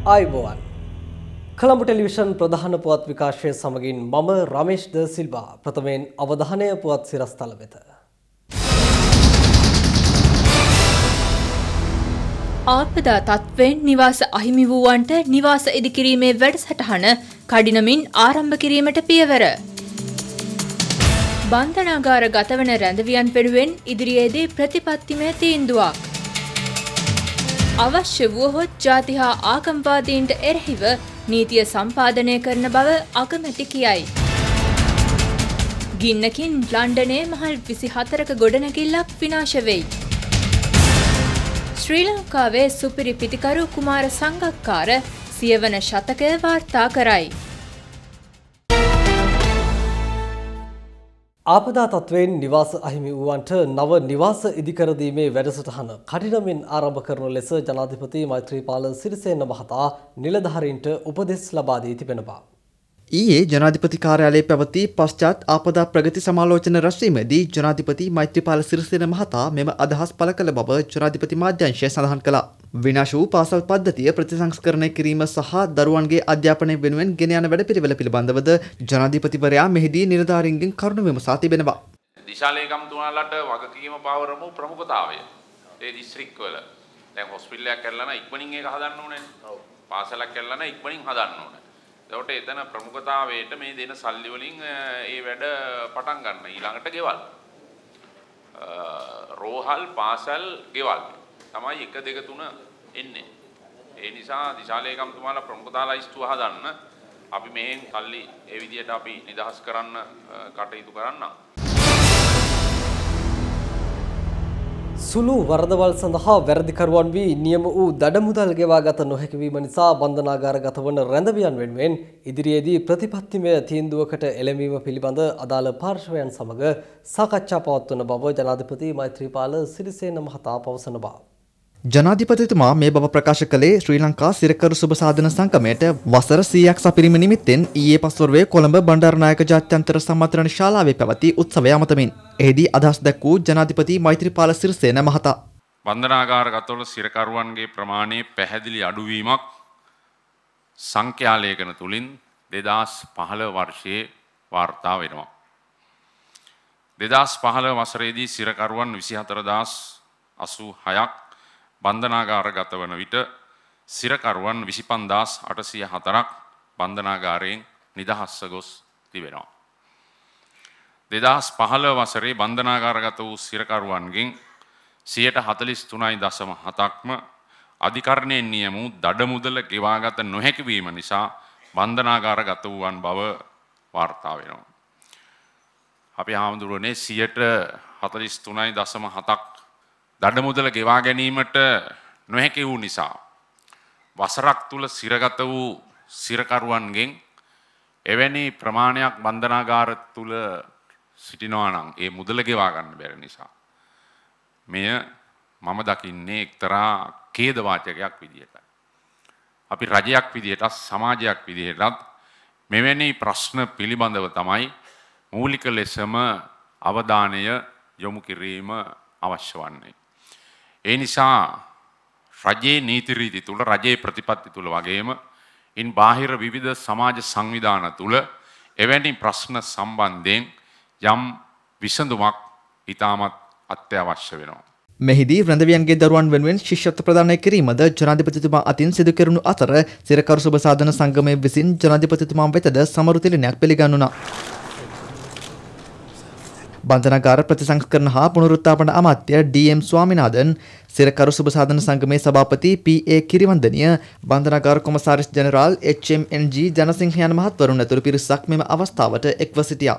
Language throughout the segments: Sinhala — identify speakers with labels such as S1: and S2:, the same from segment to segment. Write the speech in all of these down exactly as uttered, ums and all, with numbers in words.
S1: ආයුබෝවන් කොළඹ ටෙලිවිෂන් ප්‍රධාන පුවත් විකාශය සමගින් මම රමේෂ් ද සිල්වා ප්‍රථමයෙන් අවධානය පුවත් සිරස්තල වෙත.
S2: ආපදා තත්ත්වයෙන් නිවාස අහිමි වූවන්ට නිවාස ඉදිකිරීමේ වැඩසටහන කඩිනමින් ආරම්භ කිරීමට පියවර. බන්ධනාගාර ගතවන රැඳවියන් වෙනුවෙන් ඉදිරියේදී ප්‍රතිපත්තිමය තීන්දුවක්. අවශ්‍ය වුවහොත් ජාති හා ආගම්වාදීන්ට එරෙහිව නීතිය සම්පාදනය කරන බව අගමැති කියයි. ගින්නකින් ලන්ඩනයේ මහල් විසිහතරක ගොඩනැගිල්ලක් විනාශ වෙයි. ශ්‍රී ලංකාවේ සුපිරි පිතිකරු කුමාර සංගක්කාර සියවන ශතකය වාර්තා කරයි.
S1: ආපදා තත්ත්වයෙන් නිවාස අහිමි වූවන්ට නව නිවාස ඉදිකර දීමේ වැඩසටහන කඩිනමින් ආරම්භ කරන ලෙස ජනාධිපති මෛත්‍රීපාල සිරිසේන මහතා නිලධාරීන්ට උපදෙස් ලබා දී තිබෙනවා.
S3: ඊයේ ජනාධිපති කාර්යාලයේ පැවති පශ්චාත් ආපදා ප්‍රගති සමාලෝචන රැස්වීමේදී ජනාධිපති මෛත්‍රීපාල සිරිසේන මහතා මෙම අදහස් පළ කළ බව ජනාධිපති මාධ්‍යංශය සඳහන් කළා. විනාශ වූ පාසල් පද්ධතිය ප්‍රතිසංස්කරණය කිරීම සහ දරුවන්ගේ අධ්‍යාපනය වෙනුවෙන් ගෙන යන වැඩපිළිවෙල පිළිබඳවද ජනාධිපතිවරයා මෙහිදී නිලධාරීන්ගෙන් කරුණු විමසා තිබෙනවා.
S4: දිශාලේකම්තුමාලට වගකීම පවරමු ප්‍රමුඛතාවය. ඒ දිස්ත්‍රික්කවල දැන් හොස්පිටල් එකක් කරලා නම් ඉක්මනින් ඒක හදන්න ඕනේ. ඔව්. පාසලක් කරලා නම් ඉක්මනින් හදන්න ඕනේ. ඒකට එතන ප්‍රමුඛතාවයට මේ දෙන සල්ලි වලින් ඒ වැඩ පටන් ගන්න. ඊළඟට ගෙවල්. රෝහල් පාසල් ගෙවල්. තමයි එක දෙක තුන එන්නේ. ඒ නිසා දිශාලේකම්තුමාලා ප්‍රමුඛතා ලයිස්තුව හදන්න. අපි මෙහෙන් කල්ලි ඒ විදියට අපි නිදහස් කරන්න කටයුතු කරන්න.
S1: සුළු වරදවල් සඳහා වැරදිකරුවන් වී නියම වූ දඩමුදල් ගෙවා ගත නොහැකි වීම නිසා බන්ධනාගාරගත වන රැඳවියන් වෙනුවෙන් ඉදිරියේදී ප්‍රතිපත්තිමය තීන්දුවකට එළඹීම පිළිබඳ අදාළ පාර්ශවයන් සමග සාකච්ඡා පවත්වන බව ජනාධිපති මෛත්‍රීපාල සිරිසේන මහතා පවසනවා.
S3: ජනාධිපතිතුමා මේ බව ප්‍රකාශ කළේ ශ්‍රී ලංකා සිරකරු සුබ සාධන සංගමයට වසර සීයක් සපිරීම නිමිත්තෙන් ඊයේ පස්වරුවේ කොළඹ බණ්ඩාරනායක ජාත්‍යන්තර සම්මන්ත්‍රණ ශාලාවේ පැවති උත්සවය අමතමින් එහිදී අදහස් දැක් වූ ජනාධිපති මෛත්‍රීපාල සිරිසේන මහතා
S4: බන්ධනාගාරගතවල සිරකරුවන්ගේ ප්‍රමාණයේ පැහැදිලි අඩුවීමක් සංඛ්‍යාලේඛන තුලින් දෙදාස් පහළොව වර්ෂයේ වාර්තා වෙනවා. දෙදාස් පහළොව වසරේදී සිරකරුවන් විසිහතර දහස් අසූ හයක් බන්ධනාගාරගත වන විට සිරකරුවන් විසිපන්දාස් අටසිය හතරක් බන්ධනාගාරයෙන් නිදහස්ව ගොස් තිබෙනවා. දෙදාස් පහළොව වසරේ බන්ධනාගාරගත වූ සිරකරුවන්ගෙන් සියයට හතළිස් තුනයි දශම හතක්ම අධිකරණයෙන් නියම වූ දඩමුදල ගෙවාගත නොහැකි වීම නිසා බන්ධනාගාරගත වූවන් බව වාර්තා වෙනවා. අපි හාමුදුරුවනේ සියයට හතළිස් තුනයි දශම හතක් දඩමුදල ගෙවා ගැනීමට නොහැකි වූ නිසා වසරක් තුල සිරගත වූ සිරකරුවන්ගෙන් එවැනි ප්‍රමාණයක් බන්ධනාගාර තුල සිටිනවා නම් ඒ මුදල ගෙවා ගන්න බැරි නිසා මෙය මම දකින්නේ එක්තරා ඛේද වාචකයක් විදියට. අපි රජයක් විදියට සමාජයක් විදියටත් මෙවැනි ප්‍රශ්න පිළිබඳව තමයි මූලික ලෙසම අවධානය යොමු කිරීම අවශ්‍ය වන්නේ. ඒ නිසා රජයේ නීති රීති තුල රජයේ ප්‍රතිපත්ති තුල වගේම ඉන් බාහිර විවිධ සමාජ සංවිධාන තුල එවැනි ප්‍රශ්න සම්බන්ධයෙන් යම් විසඳුමක් ඉතාමත් අත්‍යවශ්‍ය වෙනවා.
S3: මෙහිදී රැඳවියන්ගේ දරුවන් වෙනුවෙන් ශිෂ්‍යත්ව ප්‍රදානය කිරීමද ජනාධිපතිතුමා අතින් සිදු කෙරුණු අතර සිරකරු සුබ සාධන සංගමයේ විසින් ජනාධිපතිතුමා වෙතද සමරු තිලිනයක් පිළිගන්නුණා. බන්ධනාගාර ප්‍රතිසංස්කරණ හා පුනරුත්ථාපන අමාත්‍ය ඩී එම් ස්වාමිනාදන් සිරකරු සුබ සාධන සංගමේ සභාපති පී ඒ කිරිවන්දනිය බන්ධනාගාර කොමසාරිස් ජෙනරාල් H M N G Janasinghe යන මහත්වරුන් ඇතුළු පිරිසක් මෙම අවස්ථාවට එක්ව සිටියා.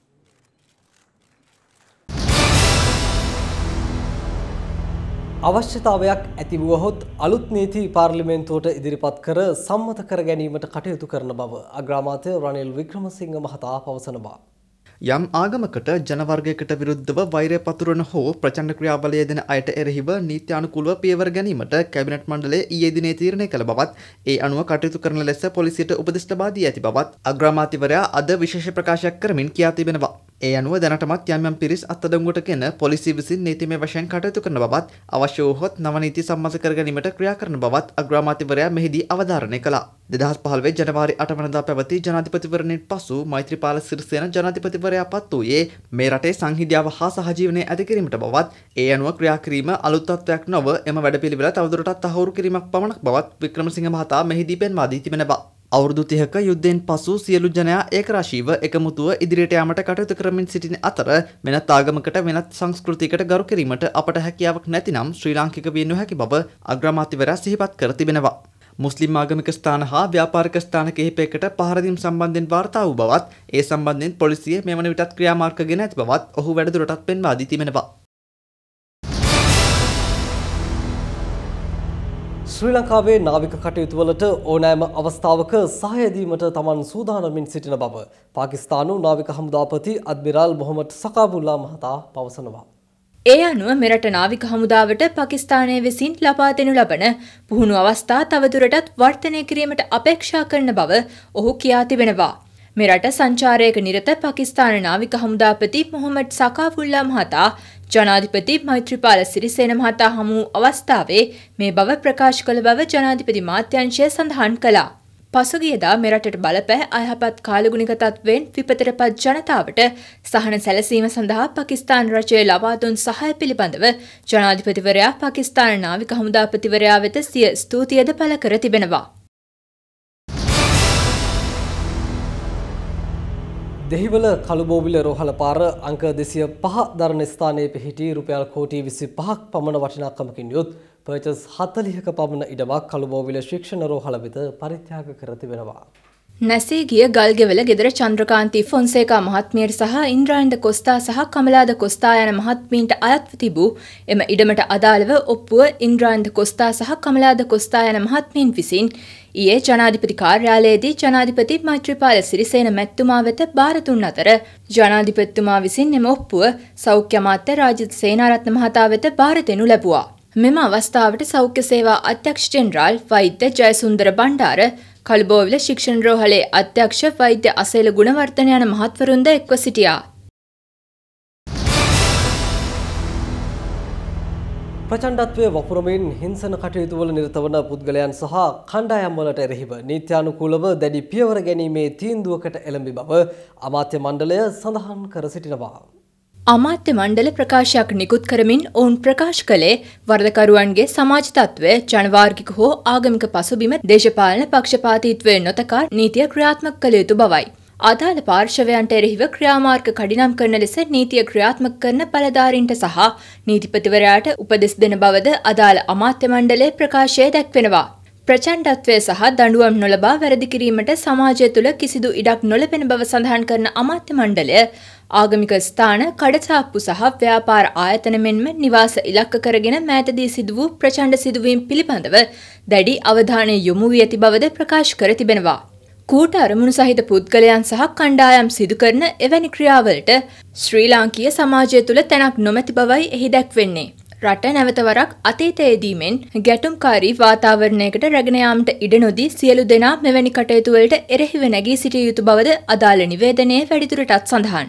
S1: අවශ්‍යතාවයක් ඇති වුවහොත් අලුත් නීති පාර්ලිමේන්තුවට ඉදිරිපත් කර සම්මත කර ගැනීමට කටයුතු කරන බව අග්‍රාමාත්‍ය රනිල් වික්‍රමසිංහ මහතා පවසනවා.
S3: යම් ආගමකට ජනවර්ගයකට විරුද්ධව වෛරය පතුරවන හෝ ප්‍රචණ්ඩ ක්‍රියාබලය දෙන අයට එරෙහිව නීත්‍යානුකූලව පියවර ගැනීමට කැබිනට් මණ්ඩලය ඊයේ දිනේ තීරණය කළ බවත් ඒ අනුව කටයුතු කරන ලෙස පොලිසියට උපදෙස් ලබා දී ඇති බවත් අග්‍රාමාත්‍යවරයා අද විශේෂ ප්‍රකාශයක් කරමින් කියා තිබෙනවා. ඒ අනුව දැනටමත් යම් යම් පිරිස් අත්අඩංගුවටගෙන පොලිසිය විසින් නීතිමය වශයෙන් කටයුතු කරන බවත් අවශ්‍ය වූහොත් නව නීති සම්මත කර ගැනීමට ක්‍රියා කරන බවත් අග්‍රාමාත්‍යවරයා මෙහිදී අවධාරණය කළා. දෙදහස් පහළොව ජනවාරි අට වනදා පැවති ජනාධිපතිවරණයෙන් පසු මෛත්‍රීපාල සිරිසේන ජනාධිපතිවරයා පත් වූයේ මේ රටේ සංහිඳියාව හා සහජීවනය ඇති කිරීමට බවත් ඒ අනුව ක්‍රියා කිරීම අලුත් තත්ත්වයක් නොව එම වැඩපිළිවෙල තවදුරටත් තහවුරු කිරීමක් පමණක් බවත් වික්‍රමසිංහ මහතා මෙහිදී පෙන්වා දී තිබෙනවා. අවුරුදු තිහක යුද්ධයෙන් පසු සියලු ජනයා ඒකරාශීව එකමුතුව ඉදිරියට යාමට කටයුතු කරමින් සිටින අතර වෙනත් ආගමකට වෙනත් සංස්කෘතියකට ගරු කිරීමට අපට හැකියාවක් නැතිනම් ශ්‍රී ලාංකික විය නොහැකි බව අග්‍රාමාත්‍යවරයා සිහිපත් කර තිබෙනවා. මුස්ලිම් ආගමික ස්ථාන හා ව්‍යාපාරික ස්ථාන කිහිපයකට පහර දීම් සම්බන්ධයෙන් වාර්තා වූ බවත් ඒ සම්බන්ධයෙන් පොලිසිය මෙවන විටත් ක්‍රියාමාර්ග ගෙන ඇති බවත් ඔහු වැඩිදුරටත් පෙන්වා දී තිබෙනවා.
S1: ශ්‍රී ලංකාවේ නාවික කටයුතු වලට ඕනෑම අවස්ථාවක සහාය දීමට තමන් සූදානමින් සිටින බව පාකිස්තානු නාවික හමුදාපති අද්මිරාල් මොහමඩ් සකාබුල්ලා මහතා පවසනවා.
S2: ඒ අනුව මෙරට නාවික හමුදාවට පාකිස්තානය විසින් ලබා දෙනු ලබන පුහුණු අවස්ථා තවදුරටත් වර්ධනය කිරීමට අපේක්ෂා කරන බව ඔහු කියා තිබෙනවා. මෙරට සංචාරයක නිරත පාකිස්තාන නාවික හමුදාපති මොහමඩ් සකාබුල්ලා මහතා ජනාධිපති මෛත්‍රීපාල සිරිසේන මහතා හමු අවස්ථාවේ මේ බව ප්‍රකාශ කළ බව ජනාධිපති මාත්‍යංශය සඳහන් කළා. පසුගියදා මෙරටට බලපෑ අයහපත් කාලගුණික තත්ත්වයෙන් විපතටපත් ජනතාවට සහන සැලසීම සඳහා පාකිස්තාන රජය ලබා දුන් සහාය පිළිබඳව ජනාධිපතිවරයා පාකිස්තාන නාවික හමුදාපතිවරයා වෙත සිය ස්තුතියද පළ කර තිබෙනවා.
S1: දෙහිවල කළුබෝවිල රෝහල පාර අංක දෙසිය පහ දරණ ස්ථානයේ පිහිටි රුපියල් කෝටි විසි පහක් පමණ වටිනාකමකින් යුත් පර්චස් හතළිහක පමණ ඉඩමක් කළුබෝවිල ශික්ෂණ රෝහල වෙත පරිත්‍යාග කර තිබෙනවා.
S2: නැසී ගිය ගල්ගෙවල ගෙදර චන්ද්‍රකාන්ති ෆොන්සේකා මහත්මියට සහ ඉන්ද්‍රායන්ද කොස්තා සහ කමලාද කොස්තා යන මහත්මීන්ට අයත්ව තිබූ එම ඉඩමට අදාළව ඔප්පුව ඉන්ද්‍රායන්ද කොස්තා සහ කමලාද කොස්තා යන මහත්මීන් විසින් ඊයේ ජනාධිපති කාර්යාලයේදී ජනාධිපති මෛත්‍රීපාල සිරිසේන මැතිතුමා වෙත බාර දුන් අතර ජනාධිපතිතුමා විසින් එම ඔප්පුව සෞඛ්‍ය අමාත්‍ය රාජිත් සේනාරත්න මහතා වෙත බාර දෙනු ලැබුවා. මෙම අවස්ථාවට සෞඛ්‍ය සේවා අධ්‍යක්ෂ ජෙනරාල් වෛද්‍ය ජයසුන්දර බණ්ඩාර කළුබෝවිල ශික්ෂණ රෝහලේ අධ්‍යක්ෂ වෛද්‍ය අසේල ගුණවර්ධන යන මහත්වරුන්ද එක්ව සිටියා.
S1: ප්‍රචණ්ඩත්වය වපුරමින් හිංසන කටයුතු වල නිරත වන පුද්ගලයන් සහ කණ්ඩායම් වලට එරෙහිව නීත්‍යානුකූලව දැඩි පියවර ගැනීමේ තීන්දුවකට එළඹි බව අමාත්‍ය මණ්ඩලය සඳහන් කර සිටිනවා.
S2: අමාත්‍ය මණ්ඩල ප්‍රකාශයක් නිකුත් කරමින් ඔවුන් ප්‍රකාශ කළේ වරදකරුවන්ගේ සමාජ තත්ත්වය ජනවාර්ගික හෝ ආගමික පසුබිම දේශපාලන පක්ෂපාතීත්වය නොතකා නීතිය ක්‍රියාත්මක කළ යුතු බවයි. අදාළ පාර්ශවයන්ට එරෙහිව ක්‍රියාමාර්ග කඩිනම් කරන ලෙස නීතිය ක්‍රියාත්මක කරන බලධාරීන්ට සහ නීතිපතිවරයාට උපදෙස් දෙන බවද අදාළ අමාත්‍ය මණ්ඩලයේ ප්‍රකාශයේ දැක්වෙනවා. ප්‍රචණ්ඩත්වය සහ දඬුවම් නොලබා වැරදි කිරීමට සමාජය තුළ කිසිදු ඉඩක් නොලැබෙන බව සඳහන් කරන අමාත්‍ය මණ්ඩලය ආගමික ස්ථාන කඩචාප්පු සහ ව්‍යාපාර ආයතන මෙන්ම නිවාස ඉලක්ක කරගෙන මෑතදී සිදු වූ ප්‍රචණ්ඩ සිදුවීම් පිළිබඳව දැඩි අවධානය යොමු වී ඇති බවද ප්‍රකාශ කර තිබෙනවා. කූට අරමුණු සහිත පුද්ගලයන් සහ කණ්ඩායම් සිදු කරන එවැනි ක්‍රියාවලට ශ්‍රී ලාංකීය සමාජය තුළ තැනක් නොමැති බවයි එහි දැක්වෙන්නේ. රට නැවතවරක් අතීතයේදී මෙන් ගැටුම්කාරී වාතාවරණයකට රැගෙන යාමට ඉඩ නොදී සියලු දෙනා මෙවැනි කටයුතු වලට එරෙහිව නැගී සිටිය යුතු බවද අදාළ නිවේදනයේ වැඩිදුරටත් සඳහන්.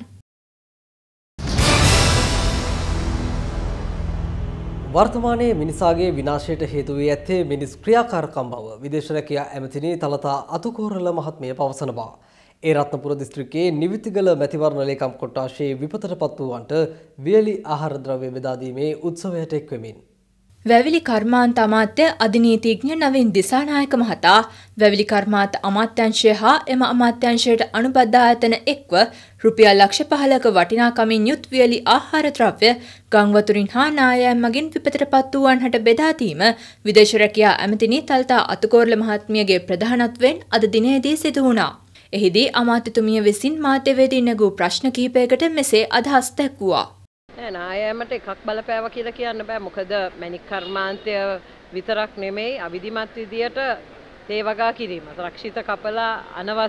S1: වර්තමානයේ මිනිසාගේ විනාශයට හේතු වී ඇත්තේ මිනිස් ක්‍රියාකාරකම් බව විදේශ රැකියා ඇමතිනි තලතා අතුකෝරළ මහත්මිය පවසනවා. ඒ රත්නපුර දිස්ත්‍රික්කයේ නිවිතිගල මැතිවරණ ලේකම් කොට්ටාශයේ විපතටපත් වූවන්ට වියලි ආහාර ද්‍රව්‍ය බෙදා දීමේ උත්සවයට එක්වෙමින්
S2: වැවිලි කර්මාන්ත අමාත්‍ය අධිනීතිඥ නවීන් දිසානායක මහතා වැවිලි කර්මාන්ත අමාත්‍යංශය හා එම අමාත්‍යංශයට අනුබද්ධ ආයතන එක්ව රුපියල් ලක්ෂ පහළක වටිනාකමින් යුත් වියලි ආහාර ද්‍රව්‍ය ගංවතුරින් හා නායයන් මගින් විපතටපත් වූවන්හට බෙදා දීම විදේශ රැකියා ඇමතිනි තලතා අතුකෝරළ මහත්මියගේ ප්‍රධානත්වයෙන් අද දිනේදී සිදු වුණා. එහිදී අමාත්‍යතුමිය විසින් මාධ්‍යවේදී නැගූ ප්‍රශ්න කිහිපයකට මෙසේ අදහස් දැක්වුවා.
S5: නෑ නායෑමට එකක් බලපෑවා කියලා කියන්න බෑ. මොකද මැණික් කර්මාන්තය විතරක් නෙමෙයි අවිධිමත් විදියට තේ වගා කිරීම. රක්ෂිත කපලා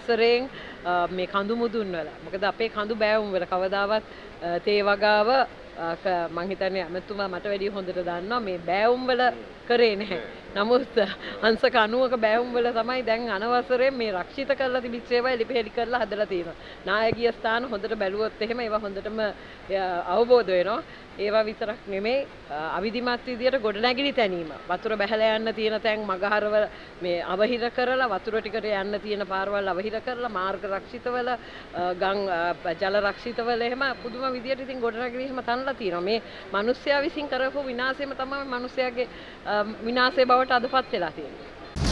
S5: අනවසරයෙන් මේ කඳු මුදුන් වල. මොකද අපේ කඳු බෑවුම් වල කවදාවත් තේ වගාව මම හිතන්නේ ඇමතුමා මට වැඩිය හොඳට දන්නවා මේ බෑවුම් වල කරේ නැහැ. නමුත් අංශක අනූවක බෑවුම් වල තමයි දැන් අනවසරයෙන් මේ රක්ෂිත කරලා තිබිච්ච ඒවා එලිපෙහෙලි කරලා හදලා තියෙනවා. නායකීය ස්ථාන හොඳට බැලුවොත් එහෙම ඒවා හොඳටම අවබෝධ වෙනවා. ඒවා විතරක් නෙමෙයි අවිධිමත් විදියට ගොඩනැගිලි තැනීම. වතුර බැහැලා යන්න තියෙන තැන් මගහරව මේ අවහිර කරලා වතුර ටිකට යන්න තියෙන පාරවල් අවහිර කරලා මාර්ග රක්ෂිතවල ගම් ජල රක්ෂිතවල එහෙම පුදුම විදියට ඉතින් ගොඩනැගිලි එහෙම තනලා තියෙනවා. මේ මිනිස්සයා විසින් කරපු විනාශයම තමයි මිනිස්සයාගේ විනාශය බවට අදපත් වෙලා තියෙන්නේ.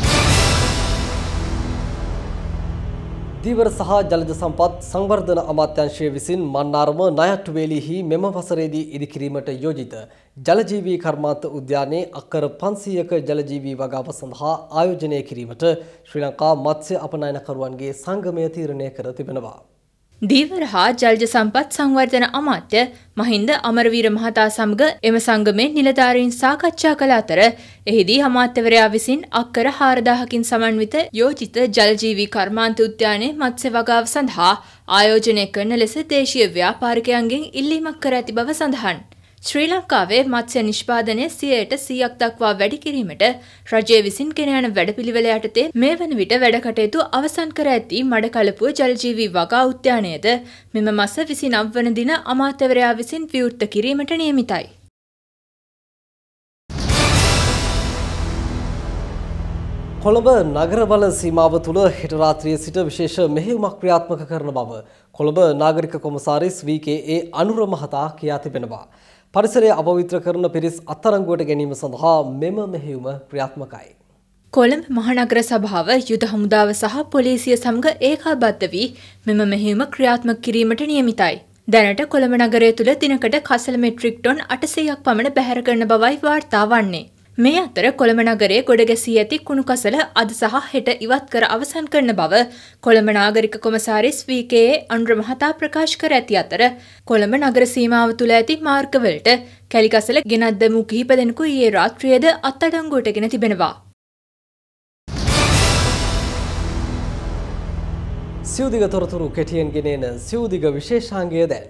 S1: දීවර සහ ජලජ සම්පත් සංවර්ධන අමාත්‍යාංශය විසින් මන්නාරම ණයට්ටුවේලිහි මෙම වසරේදී ඉදිකිරීමට යෝජිත ජලජීවී කර්මාන්ත උද්‍යානයේ අක්කර පන්සීයක ජලජීවී වගාව සඳහා ආයෝජනය කිරීමට ශ්‍රී ලංකා මත්ස්‍ය අපනයනකරුවන්ගේ සංගමය තීරණය කර තිබෙනවා.
S2: දීවර හා ජලජ සම්පත් සංවර්ධන අමාත්‍ය මහින්ද අමරවීර මහතා සමග එම සංගමේ නිලධාරීන් සාකච්ඡා කළ අතර එහිදී අමාත්‍යවරයා විසින් අක්කර හාරදාහකින් සමන්විත යෝජිත ජලජීවී කර්මාන්ත උද්‍යානයේ මත්ස්‍ය වගාව සඳහා ආයෝජනය කරන ලෙස දේශීය ව්‍යාපාරිකයන්ගෙන් ඉල්ලීමක් කර ඇති බව සඳහන්. ශ්‍රී ලංකාවේ මත්ස්‍ය නිෂ්පාදනය සියයට සීයක් දක්වා වැඩි කිරීමට රජය විසින් ගෙන යන වැඩපිළිවෙල යටතේ මේ වන විට වැඩ කටයුතු අවසන් කර ඇති මඩකලපුව ජලජීවී වගා උද්‍යානයද මෙම මාස විසිනව වන දින අමාත්‍යවරයා විසින් විවෘත කිරීමට නියමිතයි.
S1: කොළඹ නගරවල සීමාව තුළ හෙට රාත්‍රියේ සිට විශේෂ මෙහෙයුමක් ක්‍රියාත්මක කරන බව කොළඹ නාගරික කොමසාරිස් වී කේ ඒ අනුර මහතා කියා තිබෙනවා. පරිසරය අපවිත්‍ර කරන පිරිස් අත්අඩංගුවට ගැනීම සඳහා මෙම මෙහෙයුම ක්‍රියාත්මකයි.
S2: කොළඹ මහනගර සභාව යුද හමුදාව සහ පොලිසිය සමග ඒකාබද්ධ වී මෙම මෙහෙයුම ක්‍රියාත්මක කිරීමට නියමිතයි. දැනට කොළඹ නගරය තුළ දිනකට කසල මෙට්‍රික් ටොන් අටසීයක් පමණ බැහැර කරන බවයි වාර්තා වන්නේ. මේ අතර කොළඹ නගරයේ ගොඩ ගැසී ඇති කුණු කසල අද සහ හෙට ඉවත් කර අවසන් කරන බව කොළඹ නාගරික කොමසාරිස් වී කේ ඒ අනුර මහතා ප්‍රකාශ කර ඇති අතර කොළඹ නගර සීමාව තුළ ඇති මාර්ගවලට කැලි කසල ගෙනත් දැමූ කිහිප දෙනෙකු ඊයේ රාත්‍රියේද අත්අඩංගුවට ගෙන තිබෙනවා.
S1: සිව්දිග තොරතුරු කෙටියෙන් ගෙනෙන සිව්දිග විශේෂාංගය දැන්.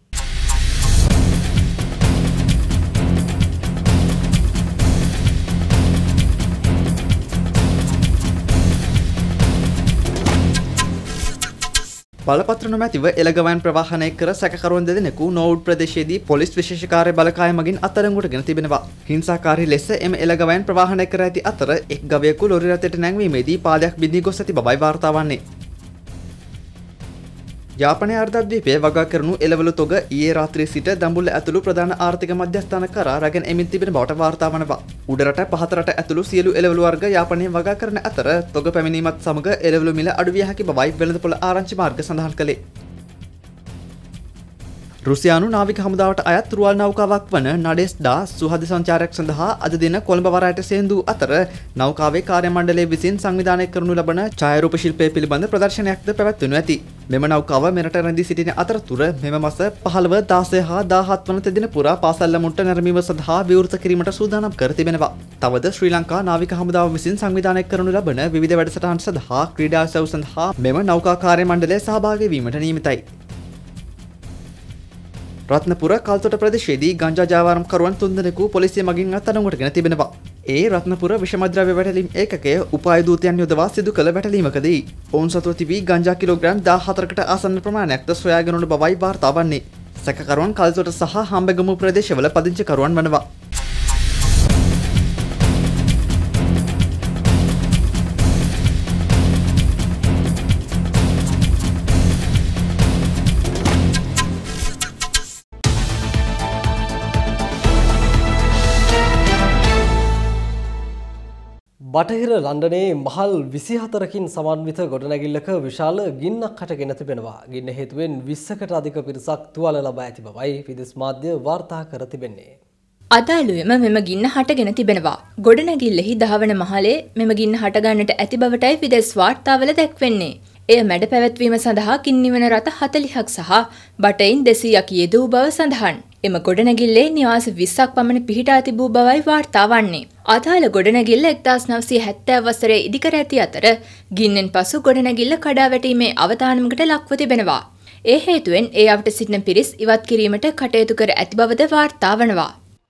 S3: බලපත්‍ර නොමැතිව එළගවයන් ප්‍රවාහනය කර සැකකරුවන් දෙදෙනෙකු නෝවුඩ් ප්‍රදේශයේදී පොලිස් විශේෂ කාර්ය බලකාය මගින් අත්අඩංගුවට ගෙන තිබෙනවා. හිංසාකාරී ලෙස එම එළගවයන් ප්‍රවාහනය කර ඇති අතර එක් ගවයෙකු ලොරි රථයට නැංවීමේදී පාදයක් බිඳී ගොස් ඇති බවයි වාර්තා වන්නේ. යාපනයේ අර්ධද්වීපයේ වගා කරනු එළවලු තොග ඊයේ රාත්‍රියේ සිට දඹුල්ල ඇතුළු ප්‍රධාන ආර්ථික මධ්‍යස්ථාන කරා රැගෙන එමින් තිබෙන බවට වාර්තා වනවා. උඩරට පහත රට ඇතුළු සියලු එළවලු වර්ග යාපනයේ වගා කරන අතර තොග පැමිණීමත් සමග එළවලු මිල අඩු විය හැකි බවයි වෙළඳපොළ ආරංචි මාර්ග සඳහන් කළේ. රුසියානු නාවික හමුදාවට අයත් රුවල් නෞකාවක් වන නඩෙස්ඩා සුහද සංචාරයක් සඳහා අද දින කොළඹ වරායට සේන්දු අතර නෞකාවේ කාර්ය මණ්ඩලය විසින් සංවිධානය කරනු ලබන ඡායාරූප ශිල්පය පිළිබඳ ප්‍රදර්ශනයක්ද පැවැත්වෙනු ඇති. මෙම නෞකාව මෙරට රැඳී සිටින අතරතුර මෙම මාස පහළව දාසය හා දාහත් වන තෙදින පුරා පාසල් ළමුන්ට නැරඹීම සඳහා විවෘත කිරීමට සූදානම් කර තිබෙනවා. තවද ශ්‍රී ලංකා නාවික හමුදාව විසින් සංවිධානය කරනු ලබන විවිධ වැඩසටහන් සඳහා ක්‍රීඩා සැව් සඳහා මෙම නෞකා කාර්ය මණ්ඩලය සහභාගී වීමට නියමිතයි. රත්නපුර කල්තොට ප්‍රදේශයේදී ගංජා ජාවාරම්කරුවන් තුන්දෙනෙකු පොලිසිය මගින් අත්අඩංගුවට ගෙන තිබෙනවා. ඒ රත්නපුර විෂමද්‍රව්‍ය වැටලීම් ඒකකය උපාය දූතයන් යොදවා සිදු කළ වැටලීමකදී ඔවුන් සතුව තිබී ගංජා කිලෝග්‍රෑම් දාහතරකට ආසන්න ප්‍රමාණයක්ද සොයාගෙන වන බවයි වාර්තා වන්නේ. සැකකරුවන් කල්තොට සහ හම්බෙගමු ප්‍රදේශවල පදිංචිකරුවන් වනවා.
S1: බටහිර ලන්ඩනයේ මහල් විසිහතරකින් සමන්විත ගොඩනැගිල්ලක විශාල ගින්නක් හටගෙන තිබෙනවා. ගින්න හේතුවෙන් විස්සකට අධික පිරිසක් තුවාල ලබා ඇති බවයි විදෙස් මාධ්‍ය වාර්තා කර තිබෙන්නේ.
S2: අදාළුවම මෙම ගින්න හටගෙන තිබෙනවා. ගොඩනැගිල්ලෙහි දහවන මහලේ මෙම ගින්න හටගන්නට ඇති බවටයි විදෙස් වාර්තාවල දැක්වෙන්නේ. එය මැඩ පැවැත්වීම සඳහා කින්නිවන රථ හතළිහක් සහ බටයින් දෙසීයක් යෙදූ බව සඳහන්. එම ගොඩනැගිල්ලේ නිවාස විස්සක් පමණ පිහිටා තිබූ බවයි වාර්තා වන්නේ. අදාළ ගොඩනැගිල්ල එක්දාස් නවසිය හැත්තෑ වසරේ ඉදිකර ඇති අතර ගින්නෙන් පසු ගොඩනැගිල්ල කඩා වැටීමේ අවදානමකට ලක්ව තිබෙනවා. ඒ හේතුවෙන් ඒ අවට සිටින පිරිස් ඉවත් කිරීමට කටයුතු කර ඇති බවද වාර්තා වනවා.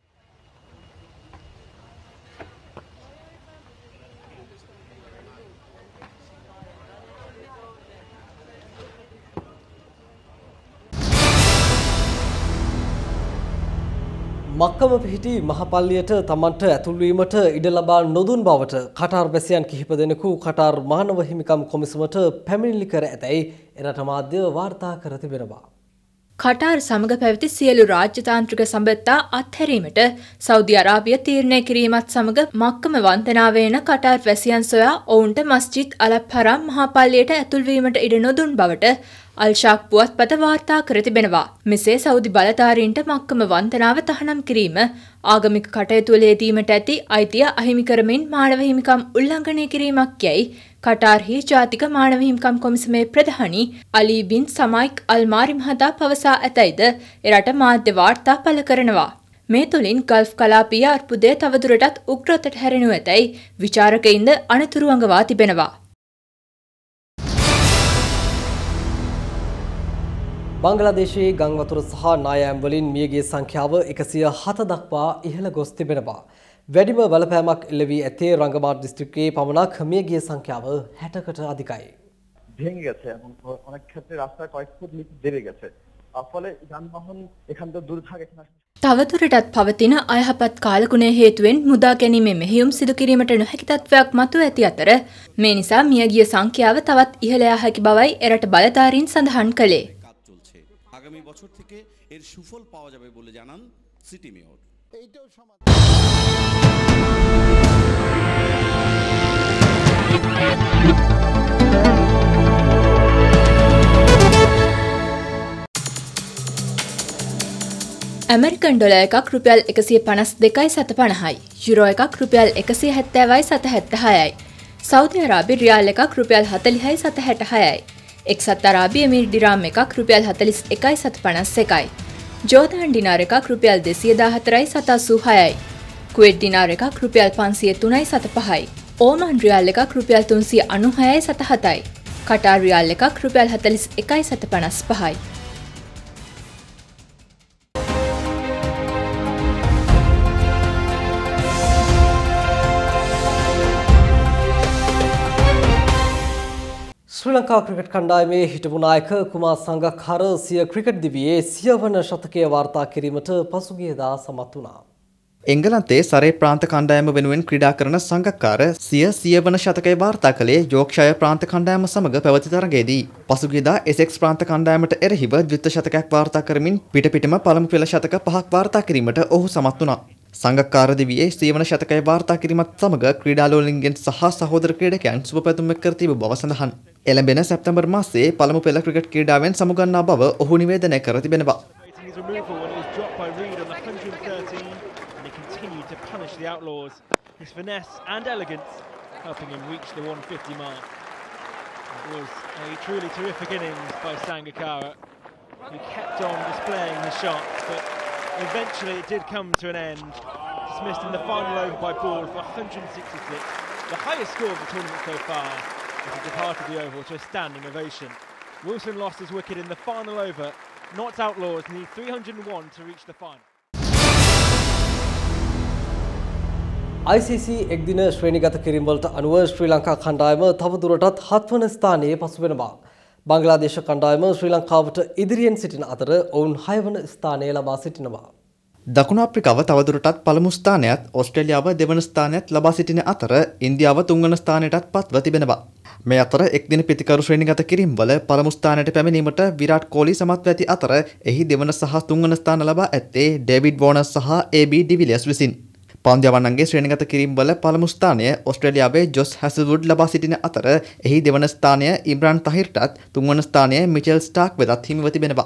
S1: මක්කම පිහිටි මහපල්ලියට තමන්ට ඇතුල්වීමට ඉඩ ලබා නොදුන් බවට කටාර් වැසියන් කිහිප දෙනෙකු කටාර් මානව හිමිකම් කොමිසමට පැමිණිලි කර ඇතැයි එරට මාධ්‍ය වාර්තා කර තිබෙනවා.
S2: කටාර් සමග පැවති සියලු රාජ්‍යතාන්ත්‍රික සම්බන්ධතා අත්හැරීමට සෞදි අරාබිය තීරණය කිරීමත් සමග මක්කම වන්දනාවේන කටාර් වැසියන් සොයා ඔවුන්ට මස්ජිද් අලප් හරම් මහපල්ලියට ඇතුල්වීමට ඉඩ නොදුන් බවට අල්ෂාක් පුවත්පත වාර්තා කර තිබෙනවා. මෙසේ සෞදි බලධාරීන්ට මක්කම වන්දනාව තහනම් කිරීම ආගමික කටයුතුවල යෙදීමට ඇති අයිතිය අහිමි කරමින් මානව හිමිකම් උල්ලංඝනය කිරීමක් යැයි කටාර්හි ජාතික මානව හිමිකම් කොමිසමේ ප්‍රධානී අලි බින් සමායික් අල්මාරි මහතා පවසා ඇතැයිද එරට මාධ්‍ය වාර්තා පළ කරනවා. මේ තුළින් ගල්ෆ් කලාපීය අර්බුදය තවදුරටත් උග්‍රතට හැරෙනු ඇතැයි විචාරකයින්ද අනතුරු අඟවා තිබෙනවා.
S1: බංගලාදේශයේ ගංවතුර සහ නායෑම් වලින් මියගිය සංඛ්‍යාව එකසිය හත දක්වා ඉහළ ගොස් තිබෙනවා. වැඩිම බලපෑමක් එල්ල වී ඇත්තේ රංගමාට දිස්ත්‍රික්කයේ পমনাক මියගිය සංඛ්‍යාව හැටකට අධිකයි.
S6: ভেঙে গেছে এবং অনেক ক্ষেত্রে রাস্তায় কয়েক ফুট নিচে দেবে গেছে। ফলে যানবাহন এখান থেকে দূর থাকে কিনা
S2: තවදුරටත් පවතින අයහපත් කාලගුණය හේතුවෙන් මුදා ගැනීමේ මෙහෙයුම් සිදු කිරීමට නොහැකි තත්ත්වයක් මතුව ඇති අතර මේ නිසා මියගිය සංඛ්‍යාව තවත් ඉහළ යා හැකි බවයි එරට බලධාරීන් සඳහන් කළේ.
S7: আগামী বছর থেকে এর সুফল পাওয়া যাবে বলে জানান সিটি মেয়র। এইটাও
S2: ඇමරිකන් ඩොලර් එකක් රුපියල් එකසිය පනස් දෙකයි සත පනහයි, යුරෝ එකක් රුපියල් එකසිය හැත්තෑවයි සත හැත්තෑහයයි, සෞදි අරාබි රියාල් එකක් රුපියල් හතළිහයි සත හැටහයයි, එක්සත් අරාබි එමිරි දිරාම් එකක් රුපියල් හතළිස් එකයි සත පනස් එකයි, ජෝර්දාන් ඩිනාර් එකක් රුපියල් දෙසිය දාහතරයි සත අසූ හයයි, කුවේට් දිනාර් එකක් රුපියල් පන්සිය තුනයි සත පහයි, ඕමන් රියාල් එකක් රුපියල් තුන්සිය අනූහයයි සත හතයි, කටාර් රියාල් එකක් රුපියල් හතළිස් එකයි සත පනස් පහයි.
S1: ශ්‍රී ලංකා ක්‍රිකට් කණ්ඩායමේ හිටපු නායක කුමාර් සංගක්කාර සිය ක්‍රිකට් දිවියේ සිය වන ශතකය වාර්තා කිරීමට පසුගියදා සමත් වුණා.
S3: එංගලන්තයේ සරේ ප්‍රාන්ත කණ්ඩායම වෙනුවෙන් ක්‍රීඩා කරන සංගක්කාර සිය සිය වන ශතකය වාර්තා කළේ යෝක්ෂයර් ප්‍රාන්ත කණ්ඩායම සමග පැවති තරගයේදී. පසුගියදා එසෙක්ස් ප්‍රාන්ත කණ්ඩායමට එරෙහිව ද්විත්ව ශතකයක් වාර්තා කරමින් පිට පිටම පළමු පෙළ ශතක පහක් වාර්තා කිරීමට ඔහු සමත් වුණා. සංගක්කාර දිවියේ සිය වන ශතකය වාර්තා කිරීමත් සමග ක්‍රීඩාලෝලින්ගෙන් සහ සහෝදර ක්‍රීඩකයන් සුබ පැතුම් එක් කර තිබූ බව සඳහන්. එළඹෙන සැප්තැම්බර් මාසයේ පළමු පෙළ ක්‍රිකට් ක්‍රීඩාවෙන් සමුගන්නා බව ඔහු නිවේදනය කර තිබෙනවා.
S8: The Outlaws, his finesse and elegance helping him reach the one fifty mark. It was a truly terrific innings by Sangakkara, who kept on displaying his shots, but eventually it did come to an end. Dismissed in the final over by ball for one hundred sixty-six, the highest score of the tournament so far, as he departed the Oval to a standing ovation. Wilson lost his wicket in the final over. Notts Outlaws need three hundred one to reach the final.
S1: I C C එක්දින ශ්‍රේණිගත කිරීම වලට අනුව ශ්‍රී ලංකා කණ්ඩායම තවදුරටත් හත්වන ස්ථානයේ පසු වෙනවා. බංග්ලාදේශ කණ්ඩායම ශ්‍රී ලංකාවට ඉදිරියෙන් සිටින අතර ඔවුන් හයවන ස්ථානය ලබා සිටිනවා.
S3: දකුණු අප්‍රිකාව තවදුරටත් පළමු ස්ථානයත් ඕස්ට්‍රේලියාව දෙවන ස්ථානයත් ලබා සිටින අතර ඉන්දියාව තුන්වන ස්ථානයටත් පත්ව තිබෙනවා. මේ අතර එක්දින පිතිකරු ශ්‍රේණිගත කිරීම වල පළමු ස්ථානයට පැමිණීමට විරාට් කෝලි සමත් ඇති අතර එහි දෙවන සහ තුන්වන ස්ථාන ලබා ඇත්තේ ඩේවිඩ් වෝනර් සහ ඒ බී ඩිවිලියර්ස් විසින්. පන්දයාවන්නන්ගේ ශ්‍රේණිගත කිරීම වල පළමු ස්ථානය ඕස්ට්‍රේලියාවේ ජොස් හැසල්වුඩ් ලබා සිටින අතර එහි දෙවන ස්ථානය ඉම්රාන් තහිර්ටත් තුන්වන ස්ථානය මිචෙල් ස්ටාක් වෙතත් හිමිව තිබෙනවා.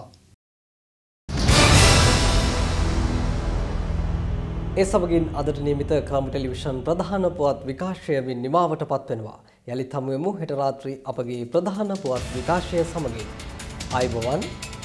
S1: ඒ සමගින් අදට නියමිත කාමු ටෙලිවිෂන් ප්‍රධාන පුවත් විකාශය වින් නිමාවට පත්වෙනවා. යළිත් හමුවෙමු හෙට රාත්‍රී අපගේ ප්‍රධාන පුවත් විකාශය සමගින්. ආයුබෝවන්.